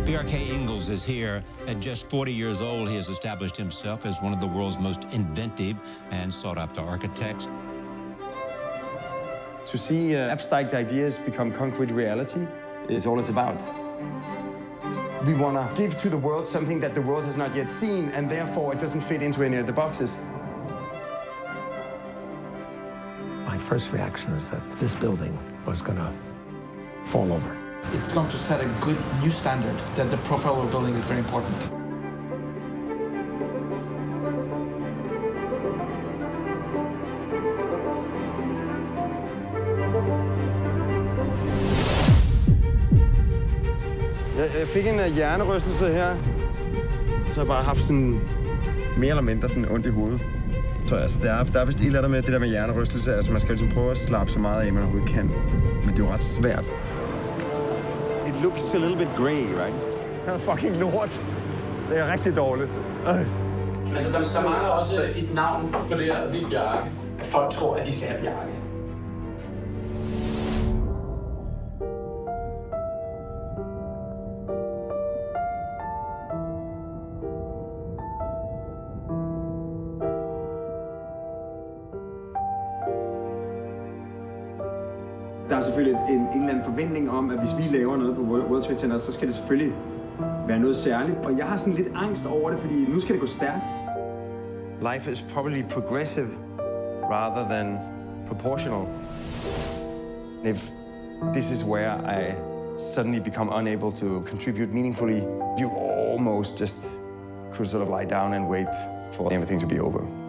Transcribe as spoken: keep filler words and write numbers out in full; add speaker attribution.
Speaker 1: B R K Ingalls is here. At just forty years old, he has established himself as one of the world's most inventive and sought-after architects.
Speaker 2: To see uh, abstract ideas become concrete reality is all it's about. We want to give to the world something that the world has not yet seen, and therefore it doesn't fit into any of the boxes.
Speaker 3: My first reaction was that this building was going to fall over.
Speaker 4: It's going to set a good new standard, that the profile of building is very important.
Speaker 2: Jeg fik en hjernerystelse her. Så har jeg bare haft sådan mere eller mindre sådan ondt i hovedet. Så altså, der er, der er vist et eller andet med det der med hjernerystelse. Altså, man skal ligesom prøve at slappe så meget af, man overhovedet kan. Men det er jo ret svært. It looks a little bit grey, right? Det er fucking lort. Det er rigtig dårligt. Øh.
Speaker 5: Altså, der, der mangler også et navn på det her, og det er Bjarke. At folk tror, at de skal have Bjarke.
Speaker 2: Der er selvfølgelig en, en eller anden forventning om, at hvis vi laver noget på World Trade Center, så skal det selvfølgelig være noget særligt. Og jeg har sådan lidt angst over det, fordi nu skal det gå stærkt. Life is probably progressive rather than proportional. If this is where I suddenly become unable to contribute meaningfully, you almost just could sort of lie down and wait for everything to be over.